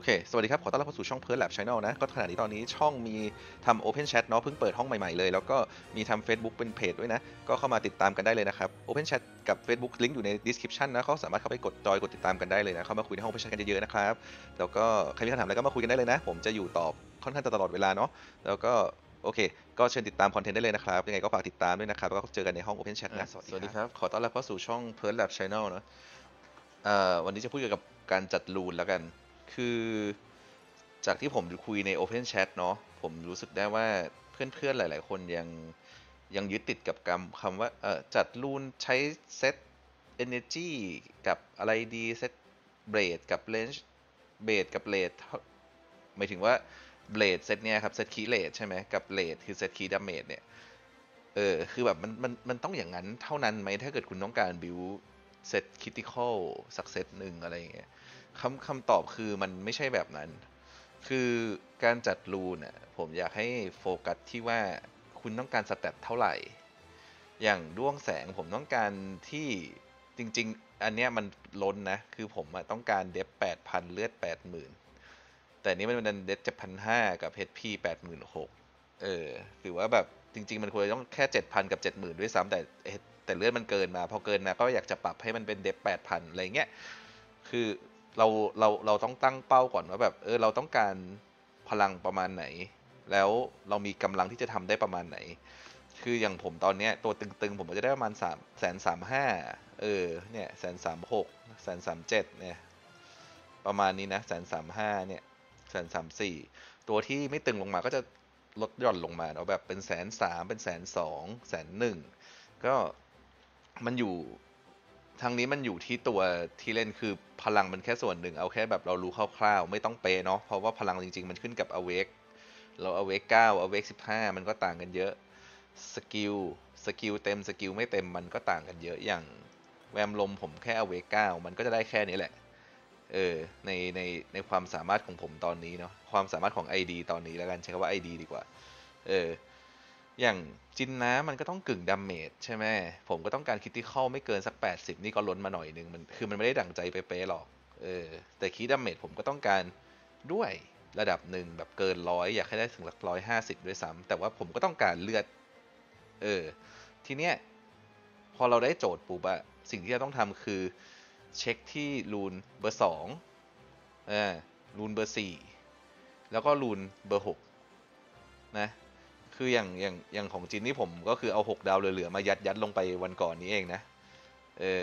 เคสวัสดีครับขอต้อนรับเข้าสู่ช่อง Pearl Lab Channel นะก็ขณะนี้ตอนนี้ช่องมีทำ Open Chat เนาะเพิ่งเปิดห้องใหม่ๆเลยแล้วก็มีทำ Facebook เป็นเพจด้วยนะก็เข้ามาติดตามกันได้เลยนะครับ Open Chat กับ Facebook ลิงก์อยู่ใน description นะเขาสามารถเข้าไปกดจอยกดติดตามกันได้เลยนะเข้ามาคุยในห้อง Open Chat กันเยอะๆนะครับแล้วก็ใครมีคำถามอะไรก็มาคุยกันได้เลยนะผมจะอยู่ตอบค่อนข้างจะตลอดเวลาเนาะแล้วก็โอเคก็เชิญติดตามคอนเทนต์ได้เลยนะครับยังไงก็ฝากติดตามด้วยนะครับแล้วก็เจอกันในห้อง Open Chat นะสวัสดีครับขอต้อนรับเข้าสู่ช่อง Pearl Lab Channel เนาะ วันนี้จะพูดเกี่ยวกับการจัดรูนแล้วกัน คือจากที่ผมคุยใน Open Chat เนาะผมรู้สึกได้ว่าเพื่อนๆหลายๆคนยังยึดติดกับคำว่าจัดรูนใช้เซต energy กับอะไรดีเซตเบรดกับ range เบรดกับเรทหมายถึงว่าเบรดเซตเนี่ยครับเซตคีย์เรทใช่ไหมกับเรทคือเซตคีย์ดาเมจเนี่ย คือแบบมันต้องอย่างนั้นเท่านั้นไหมถ้าเกิดคุณต้องการ build เซต critical สักเซตหนึ่งอะไรอย่างเงี้ยคำตอบคือมันไม่ใช่แบบนั้น คือการจัดรูนผมอยากให้โฟกัสที่ว่าคุณต้องการสแตทเท่าไหร่ อย่างด้วงแสงผมต้องการที่จริงๆอันเนี้ยมันล้นนะ คือผมต้องการเดฟ8,000เลือด80,000แต่นี้มันเป็นเดฟ7,500กับ HP 86,000หรือว่าแบบจริงๆมันควรจะต้องแค่7,000กับ70,000ด้วยซ้ำแต่เลือดมันเกินมาพอเกินมาก็อยากจะปรับให้มันเป็นเดฟ8,000อะไรเงี้ยคือเราต้องตั้งเป้าก่อนว่าแบบเราต้องการพลังประมาณไหนแล้วเรามีกำลังที่จะทำได้ประมาณไหนคืออย่างผมตอนเนี้ยตัวตึงๆผมก็จะได้ประมาณ335,000เนี่ย136,000137,000เนี่ยประมาณนี้นะ135,000เนี่ย134,000ตัวที่ไม่ตึงลงมาก็จะลดหย่อนลงมาเนาะแบบเป็น130,000เป็น120,000101,000ก็มันอยู่ทางนี้มันอยู่ที่ตัวที่เล่นคือพลังมันแค่ส่วนหนึ่งเอาแค่แบบเรารู้คร่าวๆไม่ต้องเปเนาะเพราะว่าพลังจริงๆมันขึ้นกับ awake เรา awake 9 awake 15มันก็ต่างกันเยอะสกิลสกิลเต็มสกิลไม่เต็มมันก็ต่างกันเยอะอย่างแวมลมผมแค่ awake 9มันก็จะได้แค่นี้แหละเออในความสามารถของผมตอนนี้เนาะความสามารถของ ID ตอนนี้แล้วกันใช้คำว่า ID ดีกว่าเออ อย่างจินน้ำมันก็ต้องกึ่งดาเมจใช่ไหมผมก็ต้องการคิดที่เข้าไม่เกินสัก80นี่ก็ล้นมาหน่อยนึงมันไม่ได้ดั่งใจเป๊ะๆหรอกแต่คิดดาเมจผมก็ต้องการด้วยระดับหนึ่งแบบเกิน100อยากให้ได้ถึงหลัก150ด้วยซ้ำแต่ว่าผมก็ต้องการเลือดเออทีเนี้ยพอเราได้โจทย์ปุ๊บอะสิ่งที่เราต้องทำคือเช็คที่รูนเบอร์2อ่ารูนเบอร์4แล้วก็รูนเบอร์6นะคืออย่างของจินนี่ผมก็คือเอา6 ดาวเหลือๆมายัดลงไปวันก่อนนี้เองนะเออ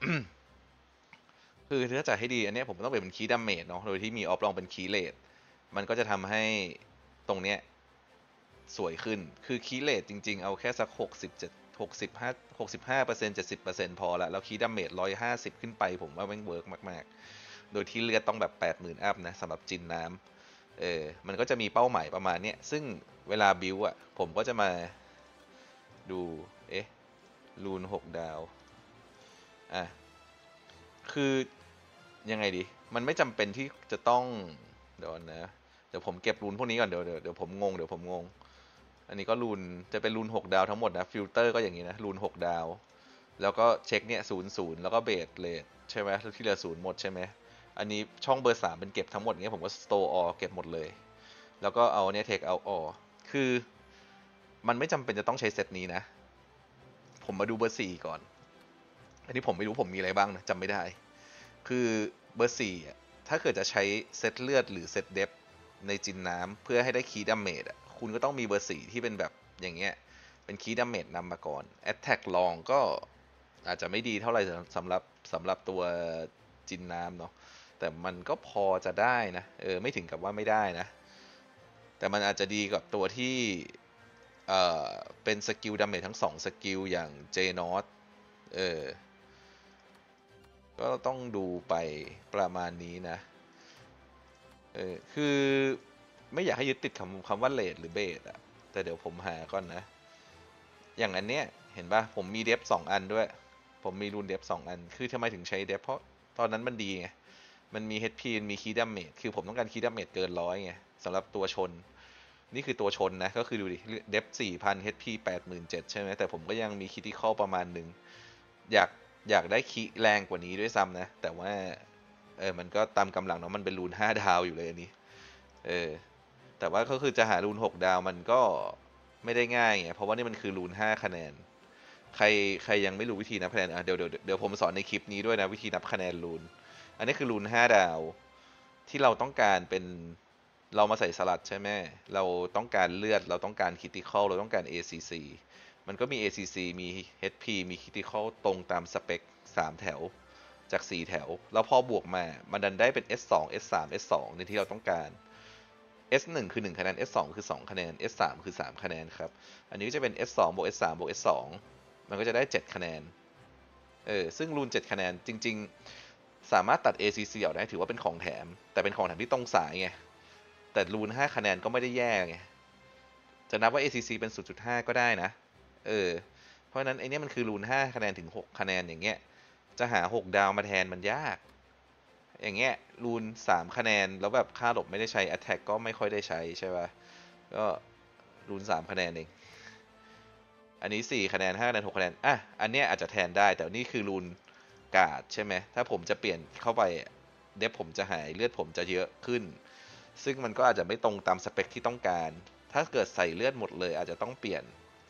คือถ้าจะให้ดีอันเนี้ยผมต้องเป็นคีย์ดาเมจเนาะโดยที่มีออฟลองเป็นคีย์เลทมันก็จะทำให้ตรงเนี้ยสวยขึ้นคือคีย์เลทจริงๆเอาแค่สัก65%70%พอละแล้วคีย์ดาเมจ150ขึ้นไปผมว่าแม่งเวิร์กมากๆโดยที่เลือดต้องแบบ80,000อัพนะสำหรับจินน้ำมันก็จะมีเป้าหมายประมาณเนี้ยซึ่งเวลาบิวผมก็จะมาดูเอ๊ะรูน6 ดาวอ่ะ คือยังไงดี มันไม่จำเป็นที่จะต้องเดี๋ยวนะเดี๋ยวผมเก็บรูนพวกนี้ก่อนเดี๋ยวผมงงอันนี้ก็รูนจะเป็นรูน6 ดาวทั้งหมดนะฟิลเตอร์ก็อย่างนี้นะรูน6 ดาวแล้วก็เช็คเนี่ย00แล้วก็เบสเลทใช่ไหมที่เหลือศูนย์หมดใช่ไหมอันนี้ช่องเบอร์3เป็นเก็บทั้งหมดเงี้ยผมก็สโตร์ออเก็บหมดเลยแล้วก็เอาเนี่ยเทคเอาออคือมันไม่จำเป็นจะต้องใช้เซตนี้นะผมมาดูเบอร์4ก่อนอันนี้ผมไม่รู้ผมมีอะไรบ้างนะจำไม่ได้ คือเบอร์สี่ถ้าเกิดจะใช้เซตเลือดหรือเซตเดฟในจินน้ำเพื่อให้ได้คีย์ดาเมจคุณก็ต้องมีเบอร์สี่ที่เป็นแบบอย่างเงี้ยเป็นคีย์ดาเมจนำมาก่อนแอตแทกลองก็อาจจะไม่ดีเท่าไหร่สำหรับตัวจินน้ำเนาะแต่มันก็พอจะได้นะไม่ถึงกับว่าไม่ได้นะแต่มันอาจจะดีกับตัวที่เอ่อเป็นสกิลดาเมจทั้ง2สกิลอย่างเจนอตเออ ก็ต้องดูไปประมาณนี้นะคือไม่อยากให้ยึดติดคำว่าเลทหรือเบสแต่เดี๋ยวผมหาก่อนนะ อย่างอันเนี้ยเห็นปะผมมีเดฟ2 อันด้วย ผมมีรูนเดฟ2 อัน คือทำไมถึงใช้เดฟเพราะตอนนั้นมันดีไง มันมี HP มีคีย์ดาเมจคือผมต้องการคีย์ดาเมจเกิน100ไงสำหรับตัวชน นี่คือตัวชนนะ ก็คือดูดิเดฟ4,000 HP 87,000ใช่ไหมแต่ผมก็ยังมีคิติคอลประมาณหนึ่งอยากอยากได้คีแรงกว่านี้ด้วยซ้ำนะ แต่ว่ามันก็ตามกำลังเนาะมันเป็นรูน5 ดาวอยู่เลยอันนี้เออแต่ว่าก็คือจะหารูน6 ดาวมันก็ไม่ได้ง่ายไงเพราะว่านี่มันคือรูน5 คะแนนใครใครยังไม่รู้วิธีนับคะแนนเดี๋ยวผมสอนในคลิปนี้ด้วยนะวิธีนับคะแนนรูนอันนี้คือรูน5 ดาวที่เราต้องการเป็นเรามาใส่สลัดใช่ไหมเราต้องการเลือดเราต้องการคิติคอลเราต้องการ ACC มันก็มี ACC มี HP มี Critical ตรงตามสเปค3 แถวจาก4 แถวแล้วพอบวกมามันดันได้เป็น S2 S3 S2 ในที่เราต้องการ S1 คือ1 คะแนน S2 คือ2 คะแนน S3 คือ3 คะแนนครับอันนี้ก็จะเป็น S2 บวก S3 บวก S2 มันก็จะได้7 คะแนนซึ่งรูน7 คะแนนจริงๆสามารถตัด ACC ออกได้ถือว่าเป็นของแถมแต่เป็นของแถมที่ตรงสายไงแต่รูน5 คะแนนก็ไม่ได้แย่ไงจะนับว่า ACC เป็น 0.5 ก็ได้นะเออเพราะฉะนั้นไอเนี้ยมันคือรูน5 คะแนนถึง6 คะแนนอย่างเงี้ยจะหา6 ดาวมาแทนมันยากอย่างเงี้ยรูน3 คะแนนแล้วแบบค่าหลบไม่ได้ใช้ Attack ก็ไม่ค่อยได้ใช้ใช่ป่ะก็รูน3 คะแนนเองอันนี้4 คะแนน5 คะแนน6 คะแนนอ่ะอันเนี้ยอาจจะแทนได้แต่นี่คือรูนการ์ดใช่ไหมถ้าผมจะเปลี่ยนเข้าไปเดฟผมจะหายเลือดผมจะเยอะขึ้นซึ่งมันก็อาจจะไม่ตรงตามสเปคที่ต้องการถ้าเกิดใส่เลือดหมดเลยอาจจะต้องเปลี่ยน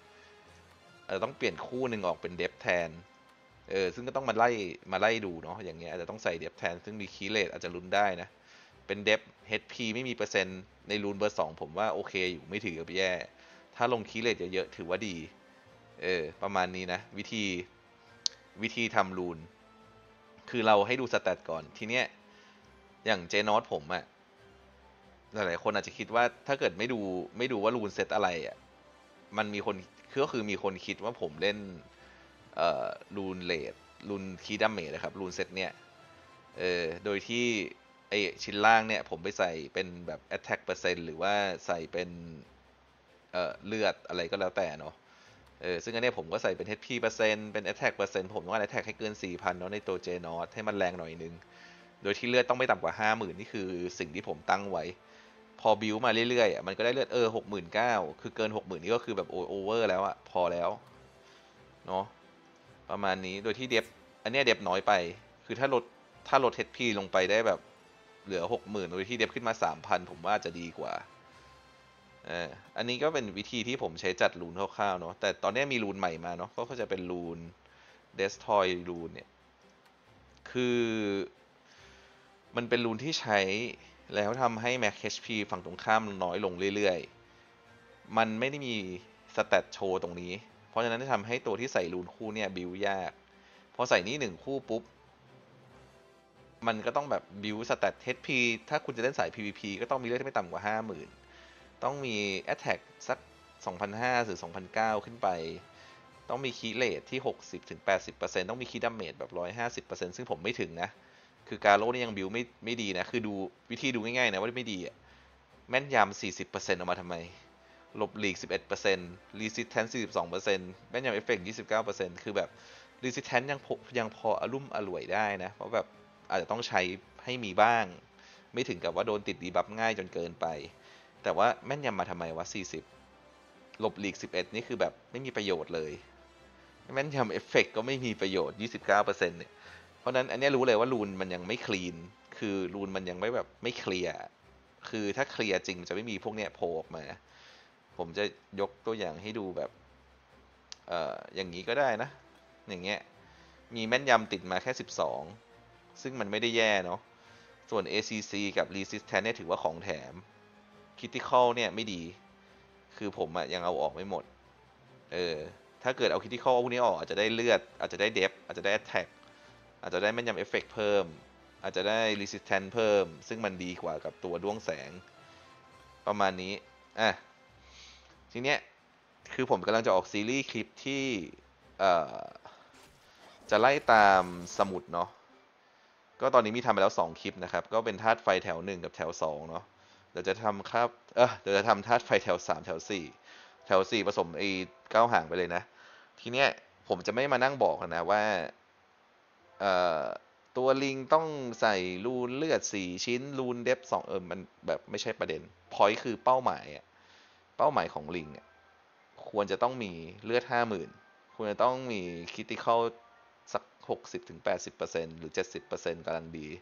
คู่หนึ่งออกเป็นเดฟแทนซึ่งก็ต้องมาไล่ดูเนาะอย่างเงี้ยอาจจะต้องใส่เดฟแทนซึ่งมีคีย์เลทอาจจะลุ้นได้นะเป็นเดฟ HP ไม่มีเปอร์เซ็นต์ในรูนเบอร์2ผมว่าโอเคอยู่ไม่ถือกับแย่ถ้าลงคีย์เลทเยอะๆถือว่าดีประมาณนี้นะวิธีทำรูนคือเราให้ดูสแตทก่อนทีเนี้ยอย่างเจนอตผมอะหลายๆคนอาจจะคิดว่าถ้าเกิดไม่ดูว่ารูนเซตอะไรอะมันมีคนก็คือมีคนคิดว่าผมเล่นเอ่อรูนเลดรูนคีย์ดัมเมจนะครับรูนเซตเนี่ยโดยที่ไอชิ้นล่างเนี่ยผมไปใส่เป็นแบบ attack เปอร์เซ็นต์หรือว่าใส่เป็นเลือดอะไรก็แล้วแต่เนาะซึ่งอันเนี้ยผมก็ใส่เป็น HP เปอร์เซ็นต์เป็น attack เปอร์เซ็นต์ผมต้องการ attack ให้เกิน 4,000เนาะในตัว J n o t ให้มันแรงหน่อยนึงโดยที่เลือดต้องไม่ต่ำกว่า 50,000นี่คือสิ่งที่ผมตั้งไว้พอบิวมาเรื่อยๆมันก็ได้เลือด69,000คือเกิน 60,000นี่ก็คือแบบโอเวอร์แล้วอะพอแล้วเนาะประมาณนี้โดยที่เดฟอันเนี้ยเดฟน้อยไปคือถ้าลด HP ลงไปได้แบบเหลือ 60,000โดยที่เดฟขึ้นมา 3,000ผมว่าจะดีกว่าอันนี้ก็เป็นวิธีที่ผมใช้จัดรูนคร่าวๆเนาะแต่ตอนนี้มีรูนใหม่มาเนาะก็จะเป็นรูน Destroy รูนเนี่ยคือมันเป็นรูนที่ใช้แล้วทำให้ Max HP ฝั่งตรงข้ามน้อยลงเรื่อยๆมันไม่ได้มีสเตตโชว์ตรงนี้เพราะฉะนั้นจะทำให้ตัวที่ใส่รูนคู่เนี่ยบิวยากพอใส่นี้1 คู่ปุ๊บมันก็ต้องแบบบิวสเตต HP ถ้าคุณจะเล่นสาย PVP ก็ต้องมีเลือดที่ไม่ต่ำกว่า 50,000ต้องมี Attack สัก 2,500 หรือ 2,900 ขึ้นไป ต้องมีคีย์เรทที่ 60-80%ต้องมีคีย์ดาเมจแบบ 150%ซึ่งผมไม่ถึงนะ คือการโลนี่ยังบิวไม่ดีนะ คือดูวิธีดูง่ายๆนะว่าไม่ดีอะแม่นยำ 40%ออกมาทำไมหลบหลีก 11% Resistance 42%แม่นยำเอฟเฟกต์ 29%คือแบบ Resistance ยังพออลุ่มอล่วยได้นะ เพราะแบบอาจจะต้องใช้ให้มีบ้าง ไม่ถึงกับว่าโดนติดดีบัฟง่ายจนเกินไป แต่ว่าแม่นยำมาทำไมวะ40หลบหลีก11นี่คือแบบไม่มีประโยชน์เลยแม่นยำเอฟเฟกต์ก็ไม่มีประโยชน์29%เปอร์เซ็นต์เนี่ยเพราะนั้นอันนี้รู้เลยว่ารูนมันยังไม่คลีนคือรูนมันยังไม่แบบไม่เคลียร์คือถ้าเคลียร์จริงจะไม่มีพวกเนี้ยโผล่ออกมาผมจะยกตัวอย่างให้ดูแบบอย่างนี้ก็ได้นะอย่างเงี้ยมีแม่นยำติดมาแค่12ซึ่งมันไม่ได้แย่เนาะส่วน ACC กับ Resistance เนี่ยถือว่าของแถม Critical เนี่ยไม่ดี คือผมอะยังเอาออกไม่หมด เออ ถ้าเกิดเอาคิ t ิคอลพวกนี้ออกอาจจะได้เลือด อาจจะได้เดฟอาจจะได้แอ t แทกอาจจะได้แม่นยำเอฟเฟกเพิ่ม อาจจะได้ resistance เพิ่ม ซึ่งมันดีกว่ากับตัวด้วงแสง ประมาณนี้ อ่ะ ทีเนี้ย คือผมกำลังจะออกซีรีส์คลิปที่เอ่อจะไล่ตามสมุดเนาะ ก็ตอนนี้มีทำไปแล้ว2 คลิปนะครับ ก็เป็นธาตุไฟแถว1กับแถว2เนาะเดี๋ยวจะทำธาตุไฟแถว3แถว4แถว4ผสมไอ้9 หางไปเลยนะ ทีเนี้ยผมจะไม่มานั่งบอกนะว่าเอ่อตัวลิงต้องใส่รูนเลือด4 ชิ้นรูนเดฟ2มันแบบไม่ใช่ประเด็นพอยต์คือเป้าหมายอะเป้าหมายของลิงอะควรจะต้องมีเลือด50,000ควรจะต้องมีคิติคอลสัก60-80%หรือ70%กำลังดี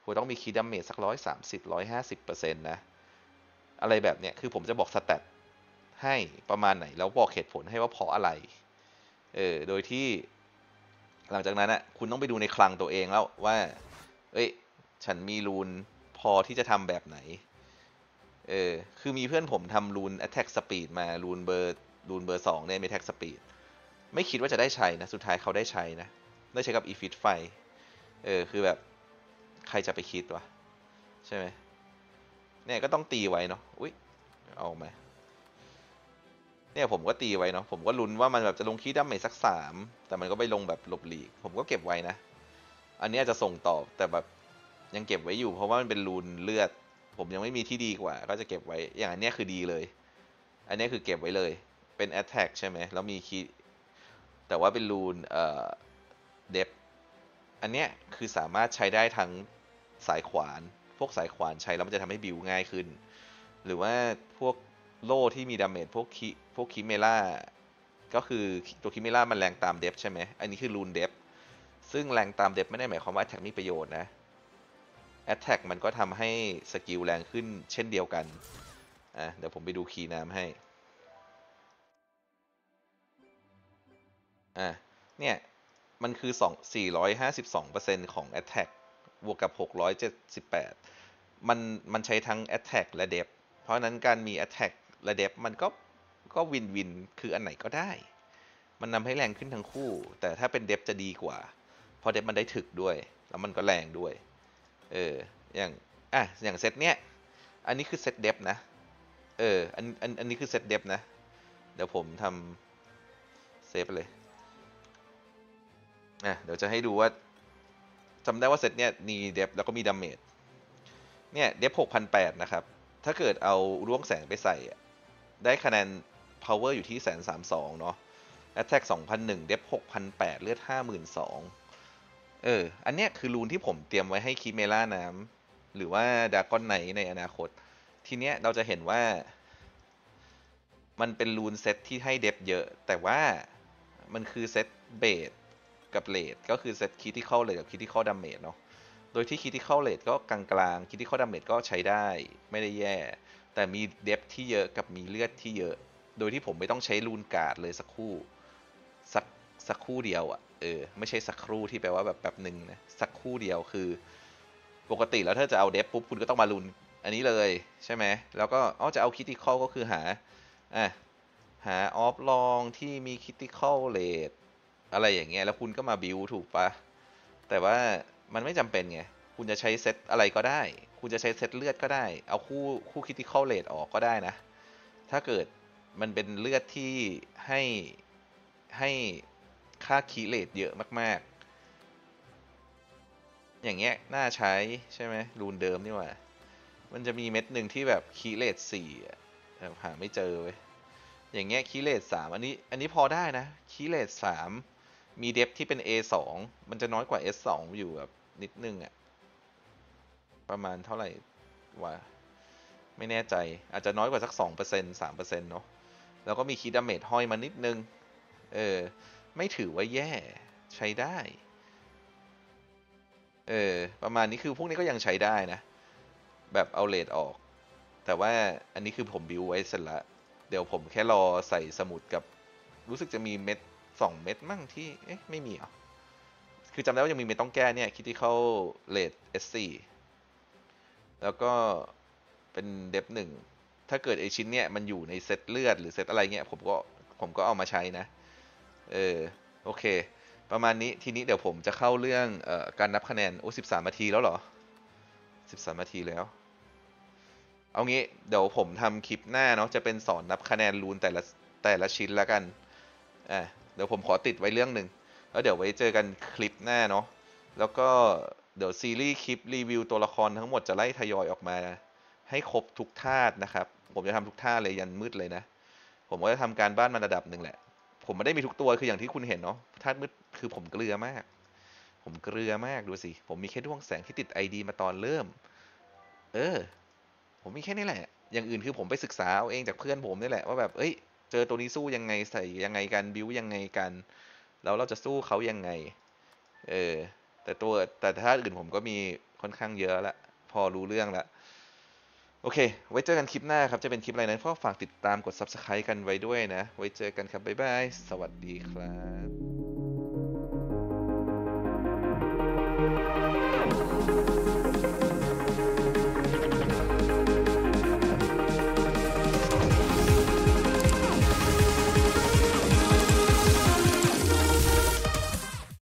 คุณต้องมีคีย์ดาเมจสัก130-150%นะอะไรแบบเนี้ยคือผมจะบอกสแตทให้ประมาณไหนแล้วบอกเหตุผลให้ว่าเพราะอะไรโดยที่หลังจากนั้นคุณต้องไปดูในคลังตัวเองแล้วว่าเอ้ยฉันมีรูนพอที่จะทำแบบไหนคือมีเพื่อนผมทำรูน attack speed มารูนเบอร์2เนี่ยมี attack speed ไม่คิดว่าจะได้ใช้นะสุดท้ายเขาได้ใช้นะได้ใช้กับอีฟิตไฟคือแบบใครจะไปคิดวะใช่ไหมเนี่ยก็ต้องตีไว้เนาะอุ้ยเอามาเนี่ยผมก็ตีไว้เนาะผมก็ลุ้นว่ามันแบบจะลงคีย์ดัมเมจสัก3แต่มันก็ไปลงแบบหลบหลีกผมก็เก็บไว้นะอันนี้จะส่งต่อแต่แบบยังเก็บไว้อยู่เพราะว่ามันเป็นรูนเลือดผมยังไม่มีที่ดีกว่าก็จะเก็บไว้อย่างอันนี้คือดีเลยอันนี้คือเก็บไว้เลยเป็น attack ใช่ไหมแล้วมีคีย์แต่ว่าเป็นรูนเดฟอันเนี้ยคือสามารถใช้ได้ทั้งสายขวานพวกสายขวานใช้แล้วมันจะทำให้บิวง่ายขึ้นหรือว่าพวกโล่ที่มีดาเมจพวกคิเมล่าก็คือตัวคิเมล่ามันแรงตามเดฟใช่ไหมอันนี้คือรูนเดฟซึ่งแรงตามเดฟไม่ได้หมายความว่าแท็กมีประโยชน์นะแอ t แทกมันก็ทำให้สกิลแรงขึ้นเช่นเดียวกันเดี๋ยวผมไปดูคีย์น้ำให้เนี่ยมันคือ452%ของ Attack บวกกับ678มันใช้ทั้ง Attack และ Depth เพราะนั้นการมี Attack และ Depth มันก็วินวินคืออันไหนก็ได้มันนำให้แรงขึ้นทั้งคู่แต่ถ้าเป็น Depth จะดีกว่าเพราะ Depth มันได้ถึกด้วยแล้วมันก็แรงด้วยเอออย่างอย่างเซตเนี้ยอันนี้คือเซต Depth นะอันนี้คือเซต Depth นะเดี๋ยวผมทำเซฟไปเลยเดี๋ยวจะให้ดูว่าจำได้ว่าเซตเนี้ยมีเดฟแล้วก็มีดาเมจเนี่ยเดฟ6,800นะครับถ้าเกิดเอาร่วงแสงไปใส่ได้คะแนน power อยู่ที่132,000เนาะ attack 2,001เดฟ6,800เลือด52,000อันเนี้ยคือรูนที่ผมเตรียมไว้ให้คิเมล่าน้ำหรือว่าดากอนไนท์ในอนาคตทีเนี้ยเราจะเห็นว่ามันเป็นรูนเซตที่ให้เดฟเยอะแต่ว่ามันคือเซตเบสกับเลดก็คือเซตคิติคอลเลดกับคิติคอลดาเมจเนาะโดยที่คิติคอลเลดก็กลางๆคิติคอลดาเมจก็ใช้ได้ไม่ได้แย่แต่มีเดฟที่เยอะกับมีเลือดที่เยอะโดยที่ผมไม่ต้องใช้รูนการ์ดเลยสักคู่สักสักคู่เดียวไม่ใช่สักครู่ที่แปลว่าแบบหนึ่งนะสักคู่เดียวคือปกติแล้วถ้าจะเอาเดฟปุ๊บคุณก็ต้องมารูนอันนี้เลยใช่ไหมแล้วก็จะเอาคิติคอลก็คืออ่ะหาออฟลองที่มีคิติคอลเลดอะไรอย่างเงี้ยแล้วคุณก็มาบิวถูกปะแต่ว่ามันไม่จำเป็นไงคุณจะใช้เซตอะไรก็ได้คุณจะใช้เซตเลือดก็ได้เอาคู่คิติคอลเลดออกก็ได้นะถ้าเกิดมันเป็นเลือดที่ให้ให้ค่าคีเลดเยอะมากๆอย่างเงี้ยน่าใช้ใช่ไหมรูนเดิมนี่หว่ามันจะมีเม็ดหนึ่งที่แบบคีเลด4หาไม่เจอเว้ย อย่างเงี้ยคีเลส3อันนี้พอได้นะคีเลส3มีเดฟที่เป็น A2 มันจะน้อยกว่า S2 อยู่แบบนิดนึงประมาณเท่าไหร่วะไม่แน่ใจอาจจะน้อยกว่าสัก2% 3%เนาะแล้วก็มีคีดาเมจห้อยมานิดนึงเออไม่ถือว่าแย่ใช้ได้ประมาณนี้คือพวกนี้ก็ยังใช้ได้นะแบบเอาเลดออกแต่ว่าอันนี้คือผมบิวไว้เสร็จแล้วเดี๋ยวผมแค่รอใส่สมุดกับรู้สึกจะมีเม็ด2 เม็ดมั่งที่ไม่มีอ่ะคือจำได้ว่ายังมีเม็ดต้องแก้เนี่ย Critical Rate S4 แล้วก็เป็นเดฟ1ถ้าเกิดไอชิ้นเนี่ยมันอยู่ในเซตเลือดหรือเซตอะไรเงี้ยผมก็เอามาใช้นะเออโอเคประมาณนี้ทีนี้เดี๋ยวผมจะเข้าเรื่องการนับคะแนน13 นาทีแล้วเหรอ13 นาทีแล้วเอางี้เดี๋ยวผมทำคลิปหน้าเนาะจะเป็นสอนนับคะแนนรูนแต่ละชิ้นแล้วกันอ่ะเดี๋ยวผมขอติดไว้เรื่องหนึ่งแล้วเดี๋ยวไว้เจอกันคลิปหน้าเนาะแล้วก็เดี๋ยวซีรีส์คลิปรีวิวตัวละครทั้งหมดจะไล่ทยอยออกมาให้ครบทุกธาตุนะครับผมจะทำทุกธาตุเลยยันมืดเลยนะผมก็จะทำการบ้านมันระดับหนึ่งแหละผมไม่ได้มีทุกตัวคืออย่างที่คุณเห็นเนาะธาตุมืดคือผมเกลือมากผมเกลือมากดูสิผมมีแค่ดวงแสงที่ติดไอดีมาตอนเริ่มเออ ผมมีแค่นี้แหละ อย่างอื่นคือผมไปศึกษาเอาเองจากเพื่อนผมนี่แหละว่าแบบเอ้ยเจอตัวนี้สู้ยังไงใส่ยังไงกันบิวยังไงกันแล้วเราจะสู้เขายังไงเออแต่ถ้าอื่นผมก็มีค่อนข้างเยอะละพอรู้เรื่องละโอเคไว้เจอกันคลิปหน้าครับจะเป็นคลิปอะไรนั้นก็ฝากติดตามกด Subscribe กันไว้ด้วยนะไว้เจอกันครับบ๊ายบายสวัสดีครับ